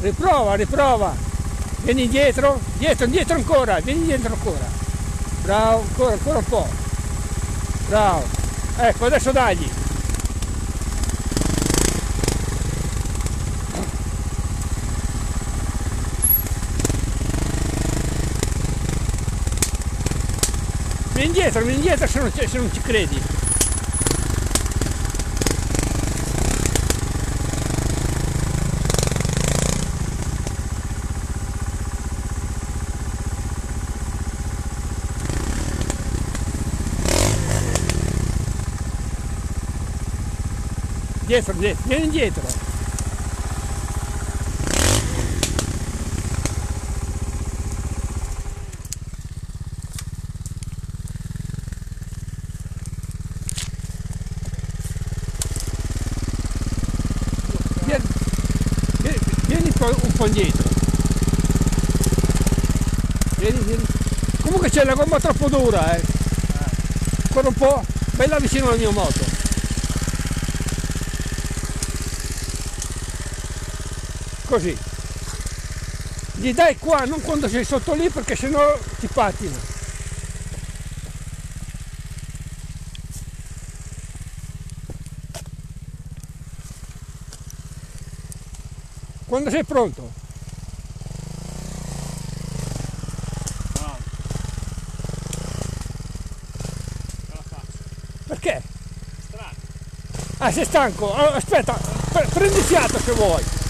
Riprova, riprova. Vieni indietro, indietro ancora, vieni indietro ancora. Bravo, ancora un po'. Bravo. Ecco, adesso dagli. Vieni indietro se non ci credi. Dietro, vieni indietro. Vieni un po' indietro. Vieni. Comunque c'è la gomma troppo dura, Ancora un po', bella vicino alla mia moto. Così. Gli dai qua, non quando sei sotto lì, perché sennò ti pattina. Quando sei pronto? No. Ce la faccio. Perché? Strano. Ah, sei stanco? Aspetta, prendi fiato se vuoi.